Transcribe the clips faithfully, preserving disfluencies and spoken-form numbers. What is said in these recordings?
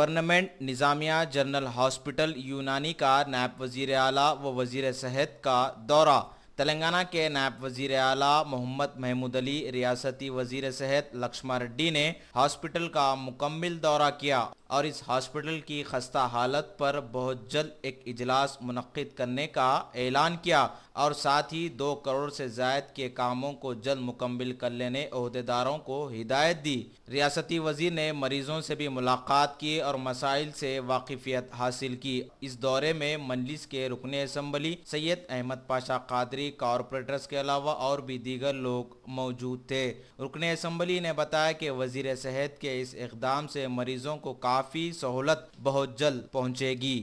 Government Nizamia general hospital यूनानी का नायब वज़ीर आला व वज़ीर सेहत का दौरा। तेलंगाना के नायब वज़ीर आला मोहम्मद महमूद अली, रियासती वज़ीर सेहत लक्ष्मण रेड्डी ने हॉस्पिटल का मुकम्मल दौरा किया और इस हॉस्पिटल की खस्ता हालत पर बहुत जल्द एक इजलास मुनक्किद करने का ऐलान किया और साथ ही दो करोड़ से ज़ायद के कामों को जल्द मुकम्मल कर लेने ओहदेदारों को हिदायत दी। रियासती वज़ीर ने मरीजों से भी मुलाकात की और मसाइल से वाकिफियत हासिल की। इस दौरे में मजलिस के रुकन असम्बली सैयद अहमद पाशा कादरी, कॉरपोरेटर्स के अलावा और भी दीगर लोग मौजूद थे। रुकन असम्बली ने बताया कि वज़ीर सेहत के इस इक़दाम से मरीजों को काफ़ी सहूलत बहुत जल्द पहुँचेगी।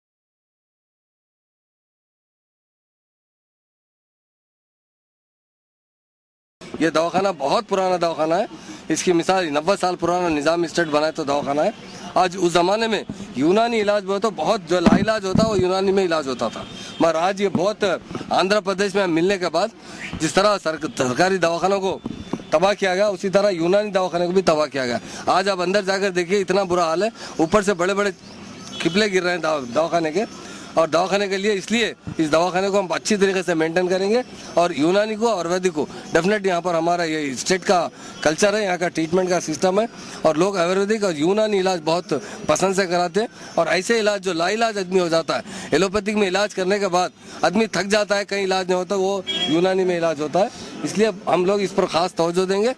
ये दवाखाना बहुत पुराना दवाखाना है। इसकी मिसाल नब्बे साल पुराना निज़ाम स्टेट बनाया तो दवाखाना है। आज उस ज़माने में यूनानी इलाज बहुत तो बहुत जो लाइलाज होता वो यूनानी में इलाज होता था, मगर आज ये बहुत आंध्र प्रदेश में मिलने के बाद जिस तरह सरकारी दवाखानों को तबाह किया गया, उसी तरह यूनानी दवाखाने को भी तबाह किया गया। आज आप अंदर जाकर देखिए, इतना बुरा हाल है। ऊपर से बड़े बड़े खिपले गिर रहे हैं दवाखाने के, और दवाखाने के लिए इसलिए इस दवाखाने को हम अच्छी तरीके से मेंटेन करेंगे और यूनानी को और वैदिक को डेफिनेटली यहाँ पर हमारा ये स्टेट का कल्चर है, यहाँ का ट्रीटमेंट का सिस्टम है और लोग आयुर्वेदिक और यूनानी इलाज बहुत पसंद से कराते हैं। और ऐसे इलाज जो लाइलाज आदमी हो जाता है, एलोपैथिक में इलाज करने के बाद आदमी थक जाता है, कहीं इलाज नहीं होता, वो यूनानी में इलाज होता है। इसलिए हम लोग इस पर खास तवज्जो देंगे।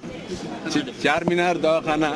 चार मीनार दवाखाना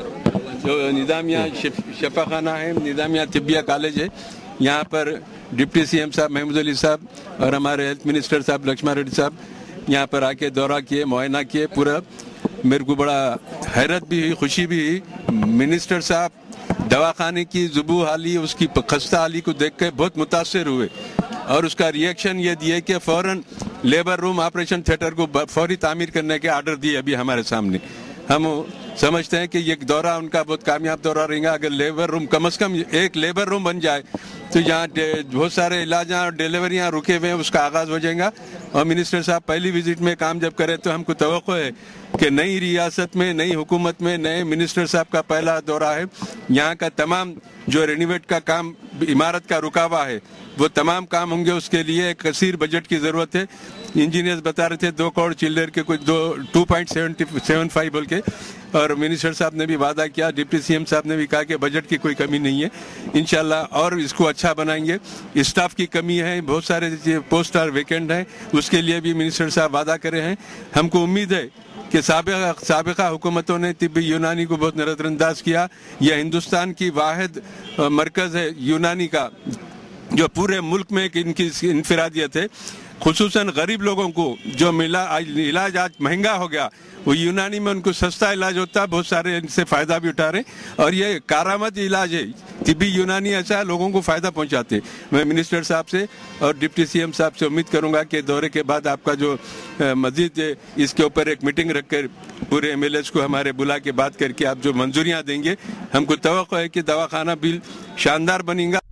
जो निज़ामिया शफाखाना है, निज़ामिया तिब्बिया कॉलेज है, यहाँ पर डिप्टी सीएम साहब महमूद अली साहब और हमारे हेल्थ मिनिस्टर साहब लक्ष्मण रेड्डी साहब यहाँ पर आके दौरा किए, मुआयना किए पूरा। मेरे को बड़ा हैरत भी हुई, खुशी भी हुई। मिनिस्टर साहब दवाखाने की जुबू हाली, उसकी खस्ता हाली को देख कर बहुत मुतासर हुए और उसका रिएक्शन ये दिए कि फ़ौरन लेबर रूम ऑपरेशन थिएटर को फौरी तामीर करने के आर्डर दिए अभी हमारे सामने। हम समझते हैं कि ये दौरा उनका बहुत कामयाब दौरा रहेगा। अगर लेबर रूम कम से कम एक लेबर रूम बन जाए तो यहाँ बहुत सारे इलाज और डिलीवरियाँ रुके हुए हैं, उसका आगाज़ हो जाएगा। और मिनिस्टर साहब पहली विजिट में काम जब करें तो हमको तवक्को है कि नई रियासत में, नई हुकूमत में नए मिनिस्टर साहब का पहला दौरा है। यहाँ का तमाम जो रेनोवेट का काम, इमारत का रुकावा है, वो तमाम काम होंगे। उसके लिए एक कसीर बजट की ज़रूरत है। इंजीनियर्स बता रहे थे दो करोड़ चिल्लर के कुछ दो टू पॉइंट सेवन फाइव बोल के, और मिनिस्टर साहब ने भी वादा किया, डिप्टी सीएम साहब ने भी कहा कि बजट की कोई कमी नहीं है इंशाल्लाह, और इसको अच्छा बनाएंगे। स्टाफ की कमी है, बहुत सारे पोस्ट आर वैकेंट हैं, उसके लिए भी मिनिस्टर साहब वादा करे हैं। हमको उम्मीद है कि साबिका साबिका हुकूमतों ने तिब्बी यूनानी को बहुत नज़रअंदाज किया। यह हिंदुस्तान की वाहिद मरकज़ है यूनानी का, जो पूरे मुल्क में इनकी इनफरादियत है। खुसूसन गरीब लोगों को जो मिला इलाज आज महंगा हो गया, वो यूनानी में उनको सस्ता इलाज होता है, बहुत सारे इनसे फ़ायदा भी उठा रहे हैं और ये कारामद इलाज है। तिब्बी यूनानी ऐसा है, लोगों को फ़ायदा पहुंचाते। मैं मिनिस्टर साहब से और डिप्टी सीएम साहब से उम्मीद करूंगा कि दौरे के बाद आपका जो मज़ीद इसके ऊपर एक मीटिंग रखकर पूरे एम एल एस को हमारे बुला के बात करके आप जो मंजूरियाँ देंगे, हमको तवक्को है कि दवाखाना बिल शानदार बनेगा।